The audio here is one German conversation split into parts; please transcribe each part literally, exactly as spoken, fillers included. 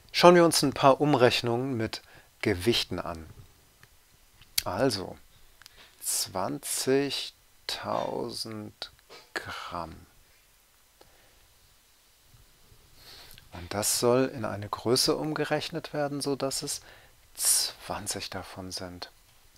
Schauen wir uns ein paar Umrechnungen mit Gewichten an. Also zwanzigtausend Gramm. Und das soll in eine Größe umgerechnet werden, sodass es zwanzig davon sind.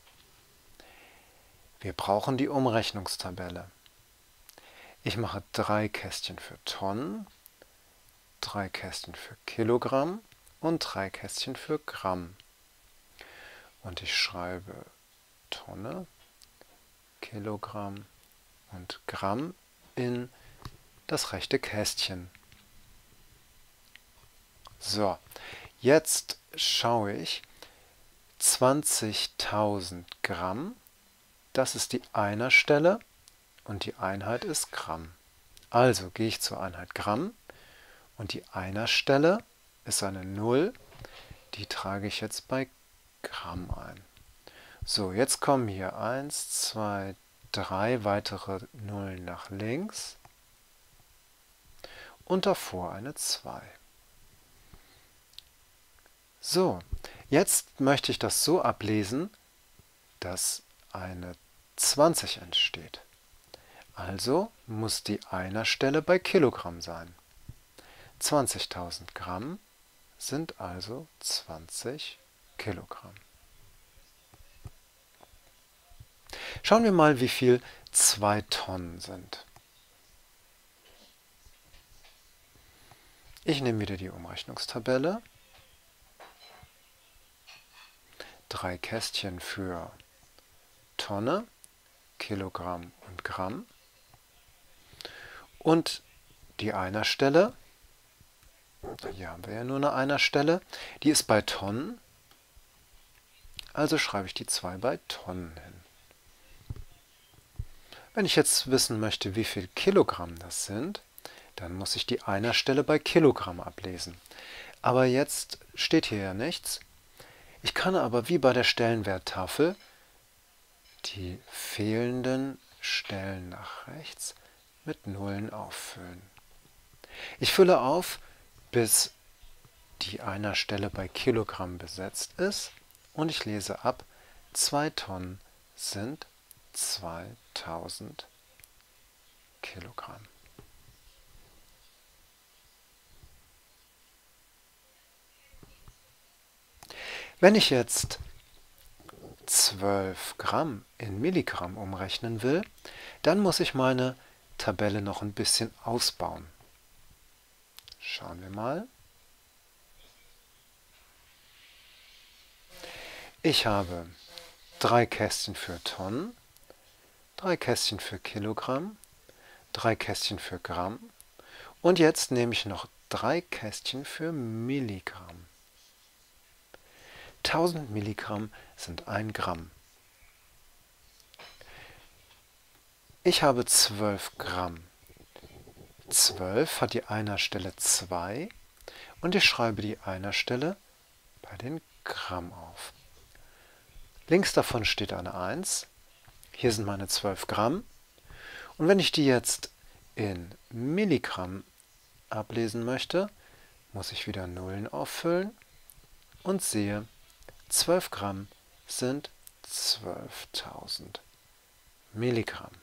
Wir brauchen die Umrechnungstabelle. Ich mache drei Kästchen für Tonnen, drei Kästchen für Kilogramm und drei Kästchen für Gramm. Und ich schreibe Tonne, Kilogramm und Gramm in das rechte Kästchen. So, jetzt schaue ich, zwanzigtausend Gramm, das ist die Einerstelle und die Einheit ist Gramm. Also gehe ich zur Einheit Gramm und die Einerstelle ist eine null, die trage ich jetzt bei Gramm ein. So, jetzt kommen hier eins, zwei, drei weitere Nullen nach links und davor eine zwei. So, jetzt möchte ich das so ablesen, dass eine zwanzig entsteht. Also muss die Einerstelle bei Kilogramm sein. zwanzigtausend Gramm sind also zwanzig Kilogramm. Schauen wir mal, wie viel zwei Tonnen sind. Ich nehme wieder die Umrechnungstabelle. Drei Kästchen für Tonne, Kilogramm und Gramm. Und die Einerstelle, hier haben wir ja nur eine Einerstelle, die ist bei Tonnen, also schreibe ich die zwei bei Tonnen hin. Wenn ich jetzt wissen möchte, wie viel Kilogramm das sind, dann muss ich die Einerstelle bei Kilogramm ablesen. Aber jetzt steht hier ja nichts. Ich kann aber wie bei der Stellenwerttafel die fehlenden Stellen nach rechts mit Nullen auffüllen. Ich fülle auf, bis die Einerstelle bei Kilogramm besetzt ist und ich lese ab, zwei Tonnen sind zweitausend Kilogramm. Wenn ich jetzt zwölf Gramm in Milligramm umrechnen will, dann muss ich meine Tabelle noch ein bisschen ausbauen. Schauen wir mal. Ich habe drei Kästchen für Tonnen, drei Kästchen für Kilogramm, drei Kästchen für Gramm und jetzt nehme ich noch drei Kästchen für Milligramm. tausend Milligramm sind ein Gramm. Ich habe zwölf Gramm. zwölf hat die Einerstelle zwei und ich schreibe die Einerstelle bei den Gramm auf. Links davon steht eine eins. Hier sind meine zwölf Gramm. Und wenn ich die jetzt in Milligramm ablesen möchte, muss ich wieder Nullen auffüllen und sehe, zwölf Gramm sind zwölftausend Milligramm.